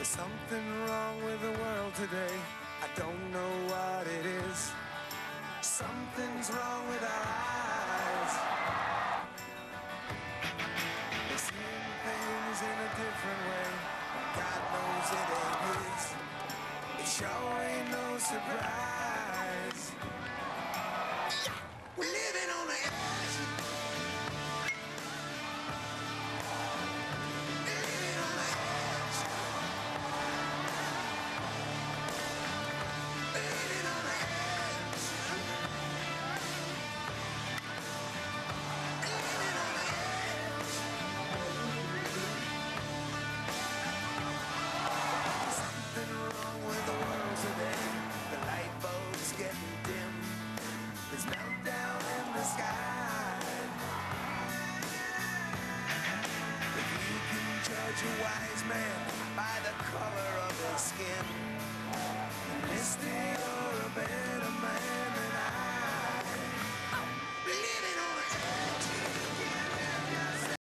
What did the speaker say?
Something wrong with the world today. I don't know what it is. Something's wrong with our eyes. We're seeing things in a different way. God knows it ain't his. It sure ain't no surprise. We're living on the edge. Living on the edge. Living on the edge. Living on the edge. Something wrong with the world today. The light bulb's getting dim. There's meltdown in the sky. If you can judge a wise man by the color of his skin,